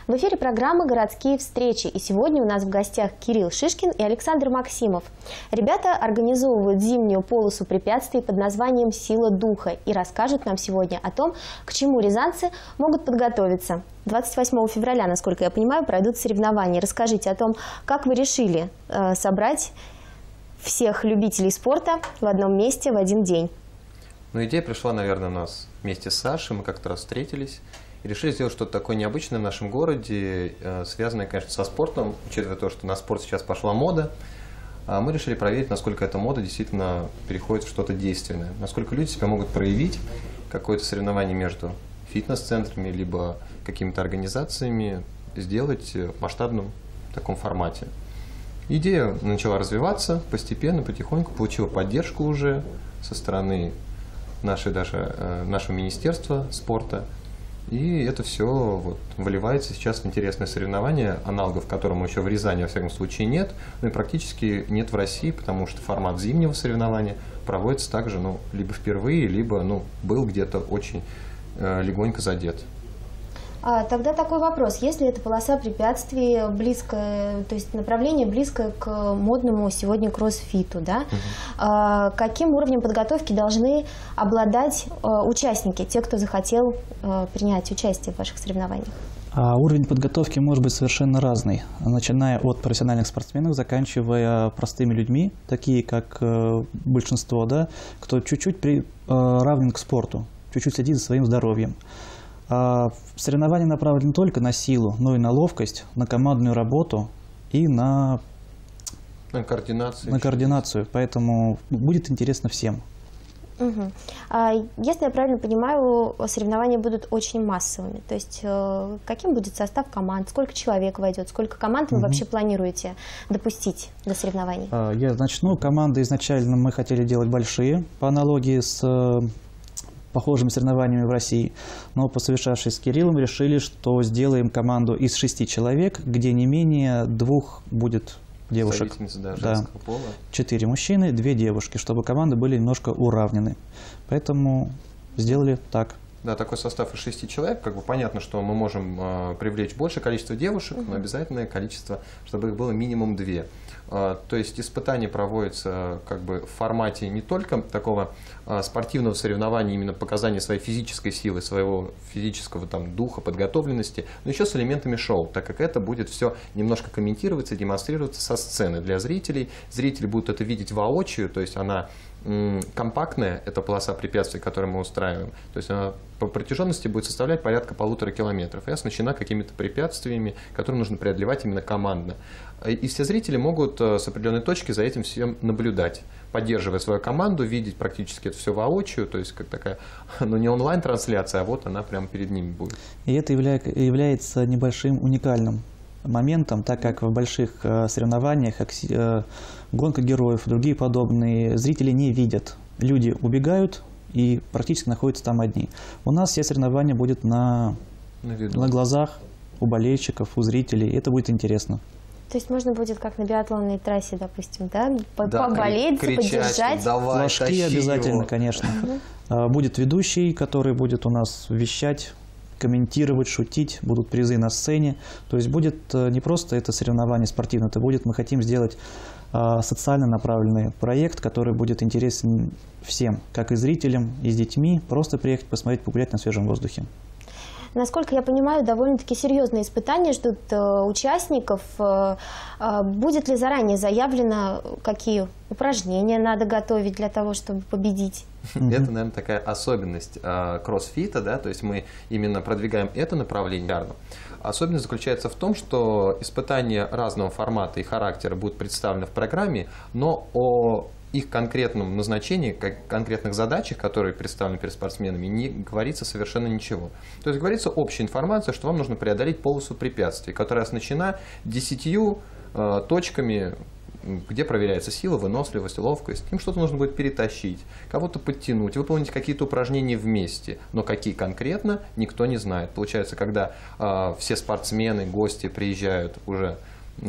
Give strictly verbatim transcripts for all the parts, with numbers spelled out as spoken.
В эфире программа «Городские встречи». И сегодня у нас в гостях Кирилл Шишкин и Александр Максимов. Ребята организовывают зимнюю полосу препятствий под названием «Сила духа» и расскажут нам сегодня о том, к чему рязанцы могут подготовиться. двадцать восьмого февраля, насколько я понимаю, пройдут соревнования. Расскажите о том, как вы решили э, собрать всех любителей спорта в одном месте в один день. Ну, идея пришла, наверное, у нас вместе с Сашей. Мы как-то раз встретились и решили сделать что-то такое необычное в нашем городе, связанное, конечно, со спортом, учитывая то, что на спорт сейчас пошла мода. Мы решили проверить, насколько эта мода действительно переходит в что-то действенное, насколько люди себя могут проявить, какое-то соревнование между фитнес-центрами, либо какими-то организациями сделать в масштабном таком формате. Идея начала развиваться постепенно, потихоньку, получила поддержку уже со стороны нашей, даже, нашего министерства спорта. И это все вот выливается сейчас в интересное соревнование, аналогов которому еще в Рязани, во всяком случае, нет. Ну и практически нет в России, потому что формат зимнего соревнования проводится также, ну, либо впервые, либо, ну, был где-то очень э, легонько задет. А, тогда такой вопрос. Если эта полоса препятствий близко, то есть направление близко к модному сегодня кроссфиту, да, угу. а, каким уровнем подготовки должны обладать а, участники, те, кто захотел а, принять участие в ваших соревнованиях? А уровень подготовки может быть совершенно разный, начиная от профессиональных спортсменов, заканчивая простыми людьми, такие как э, большинство, да, кто чуть-чуть при, э, равен к спорту, чуть-чуть следит за своим здоровьем. А соревнования направлены не только на силу, но и на ловкость, на командную работу и на, на координацию. На координацию. Поэтому будет интересно всем. Угу. А если я правильно понимаю, соревнования будут очень массовыми. То есть э, каким будет состав команд, сколько человек войдет, сколько команд вы угу. вообще планируете допустить до соревнований? А, я начну. Команды изначально мы хотели делать большие, по аналогии с похожими соревнованиями в России, но, посовещавшись с Кириллом, решили, что сделаем команду из шести человек, где не менее двух будет девушек. Да, да. пола. Четыре мужчины, две девушки, чтобы команды были немножко уравнены. Поэтому сделали так. Да, такой состав из шести человек, как бы понятно, что мы можем э, привлечь большее количество девушек, угу. но обязательное количество, чтобы их было минимум две. Э, то есть испытания проводятся как бы в формате не только такого э, спортивного соревнования, именно показания своей физической силы, своего физического там, духа, подготовленности, но еще с элементами шоу, так как это будет все немножко комментироваться, демонстрироваться со сцены для зрителей. Зрители будут это видеть воочию, то есть она компактная, это полоса препятствий, которую мы устраиваем. То есть она по протяженности будет составлять порядка полутора километров и оснащена какими-то препятствиями, которые нужно преодолевать именно командно. И все зрители могут с определенной точки за этим всем наблюдать, поддерживая свою команду, видеть практически это все воочию, то есть как такая, ну не онлайн-трансляция, а вот она прямо перед ними будет. И это является небольшим уникальным моментом, так как в больших э, соревнованиях, как, э, гонка героев, другие подобные, зрители не видят. Люди убегают и практически находятся там одни. У нас все соревнования будут на, на, на глазах у болельщиков, у зрителей. Это будет интересно. То есть можно будет, как на биатлонной трассе, допустим, да, да поболеть, кричать, поддержать? Давай, флажки обязательно, его. Конечно. Будет ведущий, который будет у нас вещать, комментировать, шутить, будут призы на сцене. То есть будет не просто это соревнование спортивное, это будет, мы хотим сделать а, социально направленный проект, который будет интересен всем, как и зрителям, и с детьми, просто приехать, посмотреть, погулять на свежем воздухе. Насколько я понимаю, довольно-таки серьезные испытания ждут э, участников. Э, э, будет ли заранее заявлено, какие упражнения надо готовить для того, чтобы победить? Это, наверное, такая особенность э, кроссфита, да, то есть мы именно продвигаем это направление. Особенность заключается в том, что испытания разного формата и характера будут представлены в программе, но о их конкретном назначении, как конкретных задачах, которые представлены перед спортсменами, не говорится совершенно ничего. То есть говорится общая информация, что вам нужно преодолеть полосу препятствий, которая оснащена десятью э, точками, где проверяется сила, выносливость, ловкость. Им что-то нужно будет перетащить, кого-то подтянуть, выполнить какие-то упражнения вместе. Но какие конкретно, никто не знает. Получается, когда э, все спортсмены, гости приезжают уже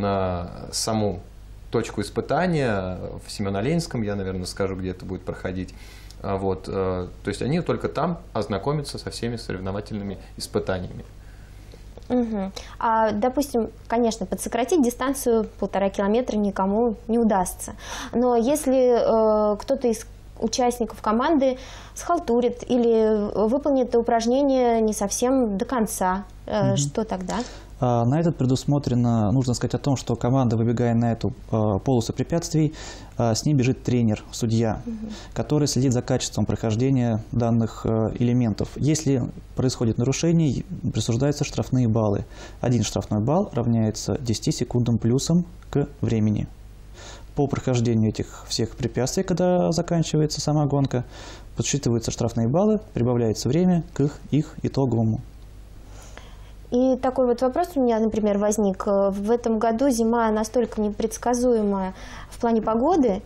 на саму точку испытания в Семено-Ленинском, я, наверное, скажу, где это будет проходить. Вот, то есть они только там ознакомятся со всеми соревновательными испытаниями. Угу. А, допустим, конечно, подсократить дистанцию полтора километра никому не удастся. Но если э, кто-то из участников команды схалтурит или выполнит упражнение не совсем до конца, э, угу. что тогда? На этот предусмотрено, нужно сказать о том, что команда, выбегая на эту э, полосу препятствий, э, с ней бежит тренер, судья, угу. который следит за качеством прохождения данных э, элементов. Если происходит нарушение, присуждаются штрафные баллы. Один штрафной балл равняется десяти секундам плюсом к времени. По прохождению этих всех препятствий, когда заканчивается сама гонка, подсчитываются штрафные баллы, прибавляется время к их, их итоговому. И такой вот вопрос у меня, например, возник. В этом году зима настолько непредсказуемая в плане погоды,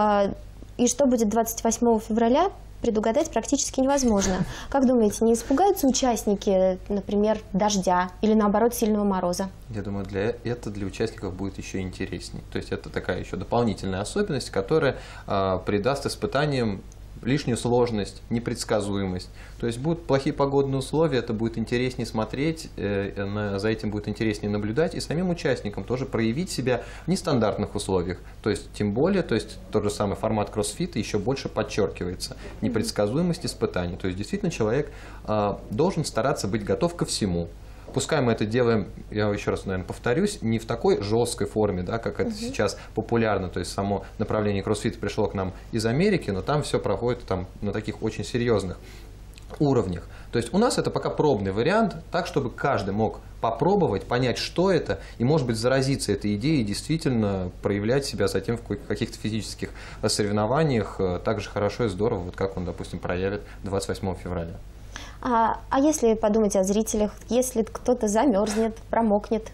и что будет двадцать восьмого февраля, предугадать практически невозможно. Как думаете, не испугаются участники, например, дождя или, наоборот, сильного мороза? Я думаю, для, это для участников будет еще интересней. То есть это такая еще дополнительная особенность, которая э, придаст испытаниям лишнюю сложность, непредсказуемость. То есть будут плохие погодные условия, это будет интереснее смотреть, э, на, за этим будет интереснее наблюдать, и самим участникам тоже проявить себя в нестандартных условиях. То есть тем более, то есть тот же самый формат кроссфита еще больше подчеркивается. Непредсказуемость испытаний. То есть действительно человек э, должен стараться быть готов ко всему. Пускай мы это делаем, я еще раз, наверное, повторюсь, не в такой жесткой форме, да, как это uh-huh. сейчас популярно, то есть само направление кроссфита пришло к нам из Америки, но там все проходит там, на таких очень серьезных уровнях. То есть у нас это пока пробный вариант, так, чтобы каждый мог попробовать, понять, что это, и, может быть, заразиться этой идеей и действительно проявлять себя затем в каких-то физических соревнованиях так же хорошо и здорово, вот как он, допустим, проявит двадцать восьмого февраля. А, а если подумать о зрителях, если кто-то замерзнет, промокнет?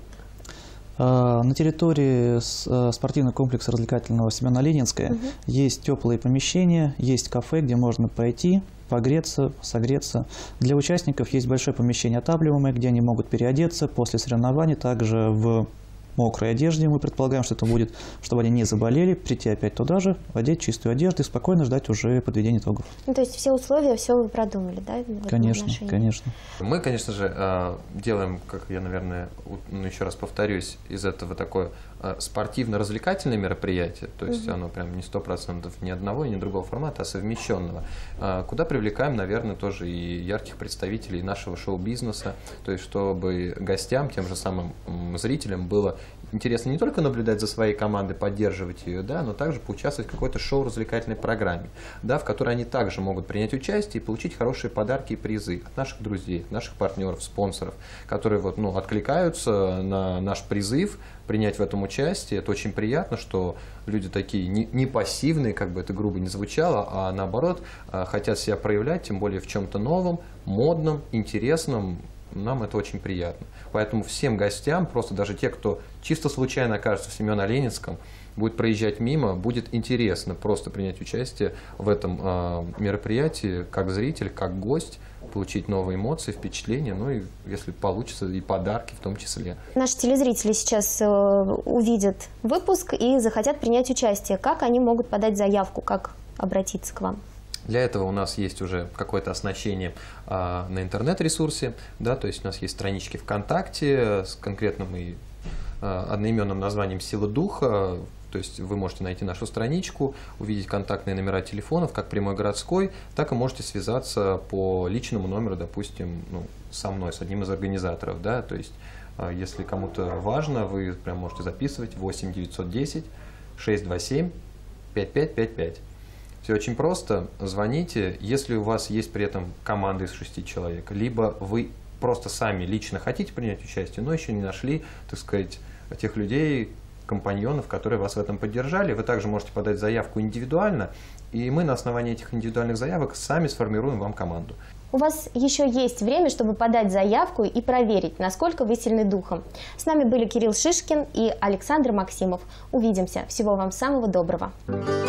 На территории спортивного комплекса развлекательного Семена-Ленинская угу. есть теплые помещения, есть кафе, где можно пойти, погреться, согреться. Для участников есть большое помещение отапливаемое, где они могут переодеться после соревнований, также в мокрой одежде. Мы предполагаем, что это будет, чтобы они не заболели, прийти опять туда же, одеть чистую одежду и спокойно ждать уже подведения итогов. Ну, то есть все условия, все вы продумали, да? Конечно, конечно. Мы, конечно же, делаем, как я, наверное, ну, еще раз повторюсь, из этого такое спортивно-развлекательное мероприятие, то есть угу. оно прям не сто процентов ни одного, ни другого формата, а совмещенного, куда привлекаем, наверное, тоже и ярких представителей нашего шоу-бизнеса, то есть чтобы гостям, тем же самым зрителям было интересно не только наблюдать за своей командой, поддерживать ее, да, но также поучаствовать в какой-то шоу-развлекательной программе, да, в которой они также могут принять участие и получить хорошие подарки и призы от наших друзей, от наших партнеров, спонсоров, которые вот, ну, откликаются на наш призыв принять в этом участие. Это очень приятно, что люди такие не, не пассивные, как бы это грубо не звучало, а наоборот хотят себя проявлять, тем более в чем-то новом, модном, интересном. Нам это очень приятно. Поэтому всем гостям, просто даже те, кто чисто случайно окажется в Семено-Ленинском, будет проезжать мимо, будет интересно просто принять участие в этом э, мероприятии, как зритель, как гость, получить новые эмоции, впечатления, ну и, если получится, и подарки в том числе. Наши телезрители сейчас э, увидят выпуск и захотят принять участие. Как они могут подать заявку, как обратиться к вам? Для этого у нас есть уже какое-то оснащение а, на интернет-ресурсе, да, то есть у нас есть странички ВКонтакте с конкретным и а, одноименным названием «Сила духа», то есть вы можете найти нашу страничку, увидеть контактные номера телефонов, как прямой городской, так и можете связаться по личному номеру, допустим, ну, со мной, с одним из организаторов, да, то есть а, если кому-то важно, вы прям можете записывать восемь девятьсот десять шестьсот двадцать семь пятьдесят пять пятьдесят пять. Все очень просто, звоните, если у вас есть при этом команда из шести человек, либо вы просто сами лично хотите принять участие, но еще не нашли, так сказать, тех людей, компаньонов, которые вас в этом поддержали, вы также можете подать заявку индивидуально, и мы на основании этих индивидуальных заявок сами сформируем вам команду. У вас еще есть время, чтобы подать заявку и проверить, насколько вы сильны духом. С нами были Кирилл Шишкин и Александр Максимов. Увидимся. Всего вам самого доброго.